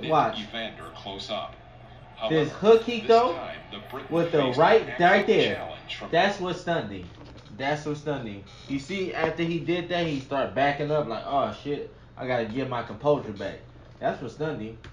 Watch. Evander close up. This hook he throw with the right there. That's what stunned him. That's what stunned him. You see, after he did that, he started backing up like, oh shit, I gotta get my composure back. That's what stunned him.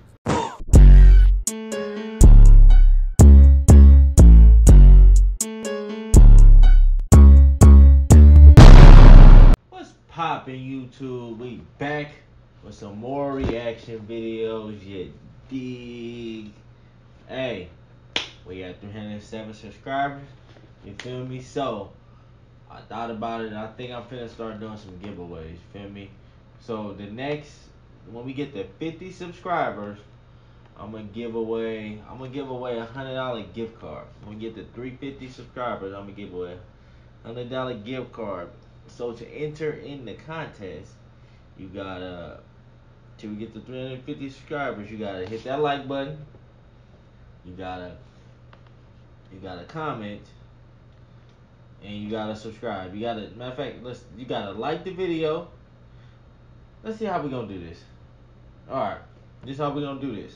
What's poppin', YouTube? We back with some more reaction videos. You dig? Hey, we got 307 subscribers. You feel me? So I thought about it. I think I'm finna start doing some giveaways. You feel me? So the next, when we get to 50 subscribers, I'm gonna give away a $100 gift card. When we get to 350 subscribers, I'm gonna give away a $100 gift card. So to enter in the contest, you gotta, till we get to 350 subscribers, you gotta hit that like button. You gotta comment, and you gotta subscribe. You gotta, matter of fact, you gotta like the video. Let's see how we gonna do this. All right, this is how we gonna do this.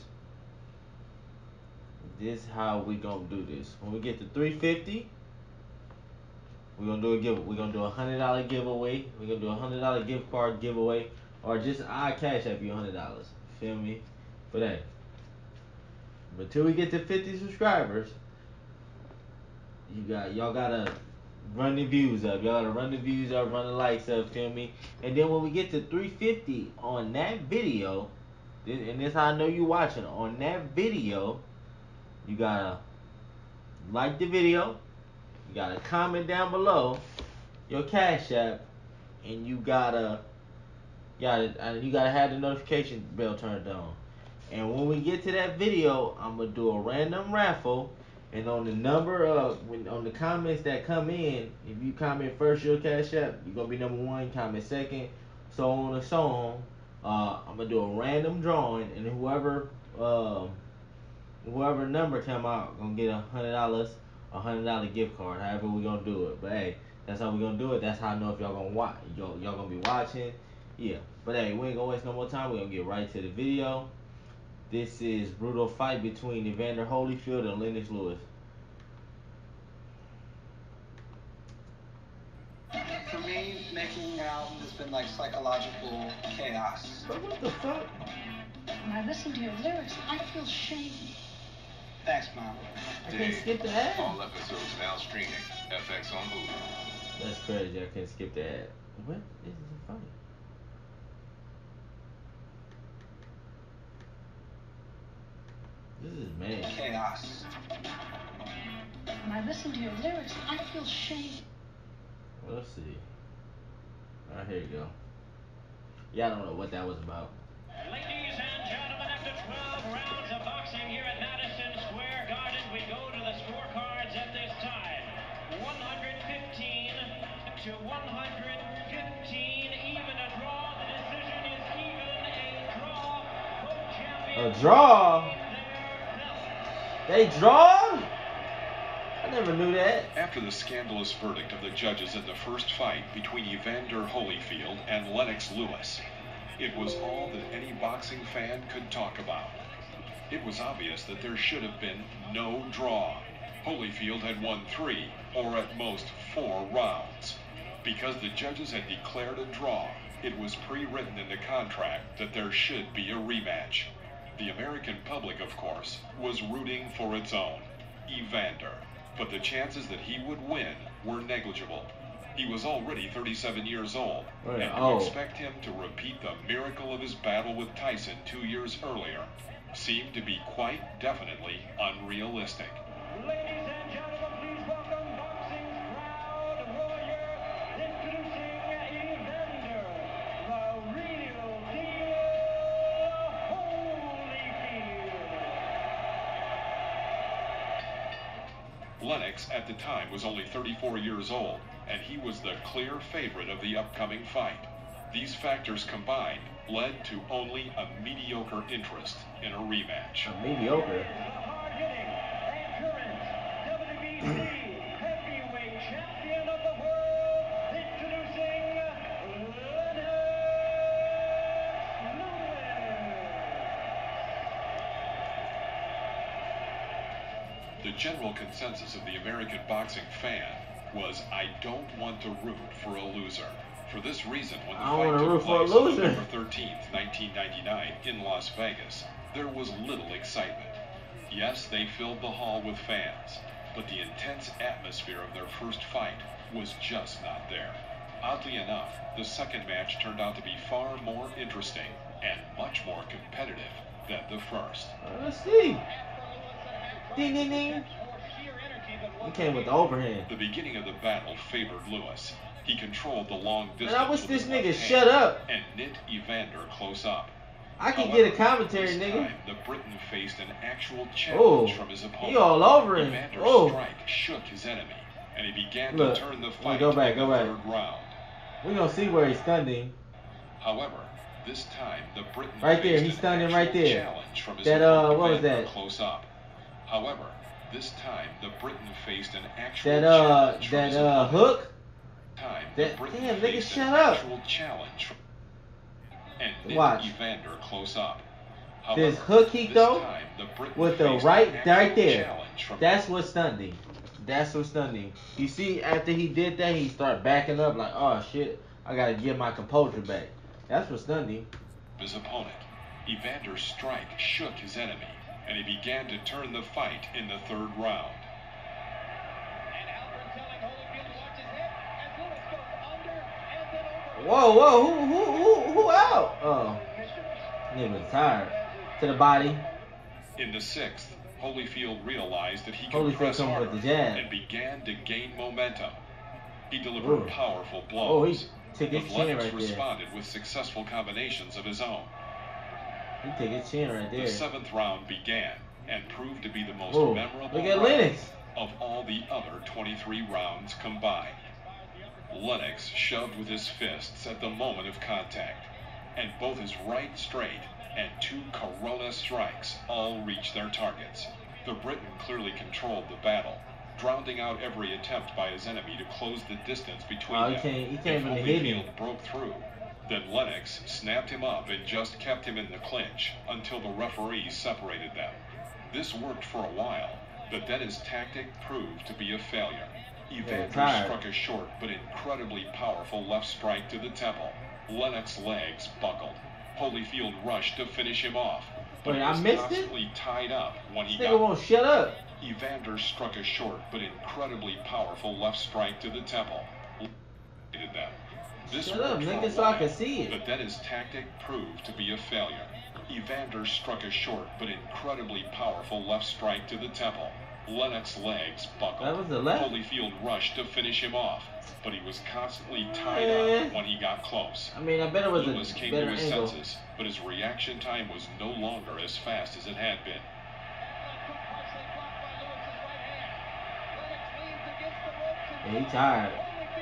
When we get to 350, we're gonna do a giveaway. We're gonna do a $100 giveaway. We're gonna do a $100 gift card giveaway, or just I cash app you $100. Feel me? For that. But till we get to 50 subscribers, y'all gotta run the views up. Y'all gotta run the views up, run the likes up. Feel me? And then when we get to 350 on that video, and this how I know you watching. On that video, you gotta like the video. You gotta comment down below your cash app, and you gotta have the notification bell turned on. And when we get to that video, I'm gonna do a random raffle, and on the comments that come in, if you comment first your cash app, you're gonna be number one. Comment second, so on and so on. I'm gonna do a random drawing, and whoever number come out gonna get $100 gift card. However we gonna do it, but hey, that's how we gonna do it. That's how I know if y'all gonna watch. Y'all gonna be watching, yeah. But hey, we ain't gonna waste no more time. We gonna get right to the video. This is brutal fight between Evander Holyfield and Lennox Lewis. For me, making an album has been like psychological chaos. But what the fuck? When I listen to your lyrics, I feel shame. Thanks, Mom. I can't skip the ad. All episodes now streaming. FX on Hulu. That's crazy. I can't skip the ad. What is the fight? This is mad. Chaos. When I listen to your lyrics, I feel shame. Well, let's see. Alright, here you go. Y'all don't know what that was about. Ladies and gentlemen, after 12 rounds of boxing here at Madison Square Garden, we go to the scorecards at this time. 115 to 115, even a draw. The decision is even a draw. Both champions. A draw? They drawed? I never knew that. After the scandalous verdict of the judges in the first fight between Evander Holyfield and Lennox Lewis, it was all that any boxing fan could talk about. It was obvious that there should have been no draw. Holyfield had won 3, or at most 4 rounds. Because the judges had declared a draw, it was pre-written in the contract that there should be a rematch. The American public, of course, was rooting for its own, Evander. But the chances that he would win were negligible. He was already 37 years old, and to expect him to repeat the miracle of his battle with Tyson 2 years earlier seemed to be quite definitely unrealistic. Ladies and gentlemen, please welcome boxing's proud warrior, introducing Evander, the real deal, Holyfield. Lennox at the time was only 34 years old, and he was the clear favorite of the upcoming fight. These factors combined led to only a mediocre interest in a rematch. A mediocre? Hard-hitting and current WBC heavyweight champion of the world, introducing Lennox Lewis. The general consensus of the American boxing fan was, I don't want to root for a loser. For this reason, when the fight took place on November 13th, 1999 in Las Vegas, there was little excitement. Yes, they filled the hall with fans, but the intense atmosphere of their first fight was just not there. Oddly enough, the second match turned out to be far more interesting and much more competitive than the first. Let's see. Ding, ding, ding. He came with the overhand. The beginning of the battle favored Lewis. He controlled the long distance. Man, I wish with this his nigga left shut hand up. And knit Evander close up. I can However, get a commentary, this nigga. time, the Briton faced an actual challenge from his opponent. He all over him. Evander's strike shook his enemy, and he began to turn the fight go back. third round. We're gonna see where he stunned him. However, this time the Briton right there, faced he stunned an him right actual there. challenge from his That opponent, what was Evander that? Close up. However, this time the Briton faced an actual That challenge from his opponent. hook. Time, That, the Briton damn, nigga, faced shut an up. actual challenge from, and knit Watch. Evander close up. This However, hook kick this though, time, the Briton with the faced right an actual there. challenge from That's what stunned him. That's what stunned him. You see, after he did that, he started backing up like, oh shit, I gotta get my composure back. That's what stunned him. his opponent. Evander's strike shook his enemy, and he began to turn the fight in the third round. Whoa, who out? Oh, nigga was tired. To the body. In the sixth, Holyfield realized that he could Holyfield press coming harder with the jab. and began to gain momentum. He delivered powerful Oh, he blows, took his but chin Lennox right there. responded with successful combinations of his own. He took his chin right there. The seventh round began and proved to be the most Oh, memorable look at round Lennox. of all the other 23 rounds combined. Lennox shoved with his fists at the moment of contact, and both his right straight and two Corona strikes all reached their targets. The Briton clearly controlled the battle, drowning out every attempt by his enemy to close the distance between them. He If can't really hit him. Holyfield broke through, then Lennox snapped him up and just kept him in the clinch until the referees separated them. This worked for a while, but then his tactic proved to be a failure. Evander struck a short but incredibly powerful left strike to the temple. Lennox's legs buckled. Holyfield rushed to finish him off, but Wait, he I was missed it? constantly tied up when he This nigga won't shut up. Evander struck a short but incredibly powerful left strike to the temple. This Shut up, worked for nigga, a so I can while, see it. but then his tactic proved to be a failure. Evander struck a short but incredibly powerful left strike to the temple. Lennox's legs buckled. That was the left? Holyfield rushed to finish him off, but he was constantly tied up when he got close. I mean, I bet it was Lewis a came better to his angle. senses, but his reaction time was no longer as fast as it had been. Yeah, he tired.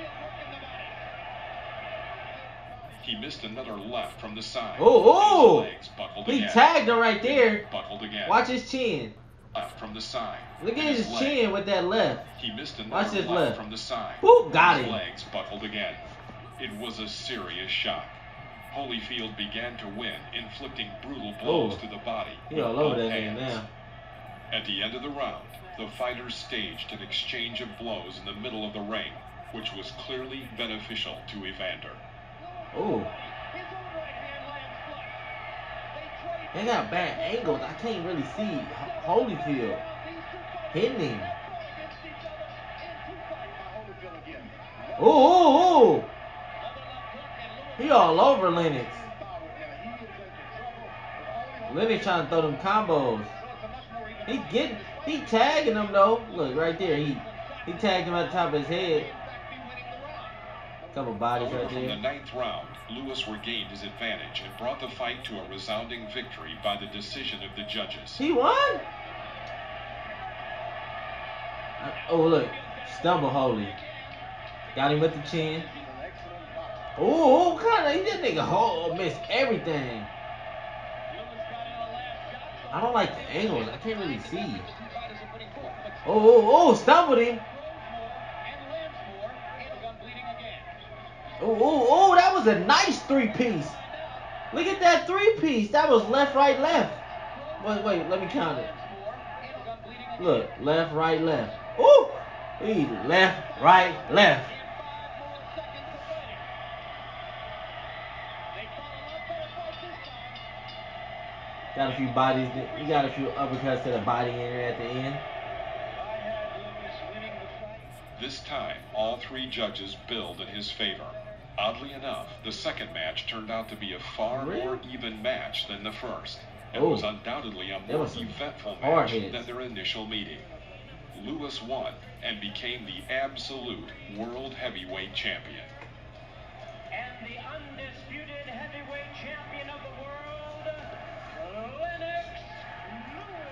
He missed another left from the side. Oh, His legs buckled he again. tagged him right there. Buckled again. Watch his chin. Left from the side. Look at And his leg. chin with that left. He missed Watch another his left left. from the side. Woo, got His him. legs buckled again. It was a serious shock. Holyfield began to win, inflicting brutal blows to the body. He with all over both that nigga hands. now. At the end of the round, the fighters staged an exchange of blows in the middle of the ring, which was clearly beneficial to Evander. Oh. They got bad angles. I can't really see Holyfield hitting him. Oh. He all over Lennox. Lennox trying to throw them combos. He tagging him though. Look right there. He tagged him at the top of his head. Couple bodies However, right from the there. ninth round, Lewis regained his advantage and brought the fight to a resounding victory by the decision of the judges. He won? Oh, look. Stumble Holy. Got him with the chin. Oh, kind of. This nigga missed everything. I don't like the angles. I can't really see. Oh, stumbled him. Oh, that was a nice three-piece. Look at that three-piece. That was left, right, left. Wait, let me count it. Look, left, right, left. Ooh! He left, right, left. Got a few bodies. He got a few uppercuts to the body in there at the end. This time, all three judges billed in his favor. Oddly enough, the second match turned out to be a far more even match than the first, and was undoubtedly a more eventful match than their initial meeting. Lewis won and became the absolute world heavyweight champion. And the undisputed heavyweight champion of the world, Lennox Lewis.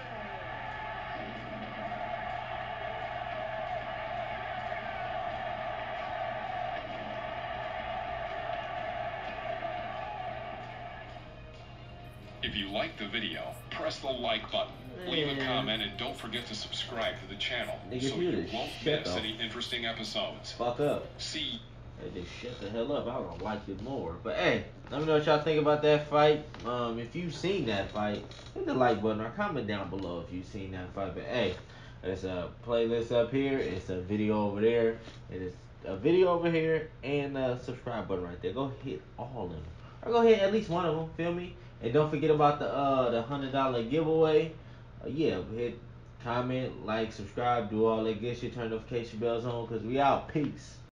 If you liked the video, press the like button, leave a comment, and don't forget to subscribe to the channel so you won't miss any interesting episodes. Fuck up. See. Hey, just shut the hell up. I don't like it more. But hey, let me know what y'all think about that fight. If you've seen that fight, hit the like button or comment down below if you've seen that fight. But hey, there's a playlist up here. It's a video over there. It is a video over here and a subscribe button right there. Go hit all of them. Or go hit at least one of them. Feel me? And don't forget about the $100 giveaway. Yeah, hit comment, like, subscribe, do all that good shit. Turn notification bells on because we out. Peace.